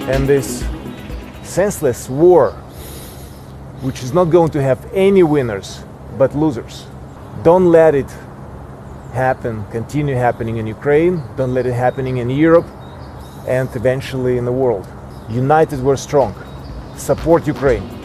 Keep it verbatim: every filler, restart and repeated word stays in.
And this senseless war, which is not going to have any winners but losers. Don't let it happen, continue happening in Ukraine. Don't let it happening in Europe and eventually in the world. United we're strong. Support Ukraine.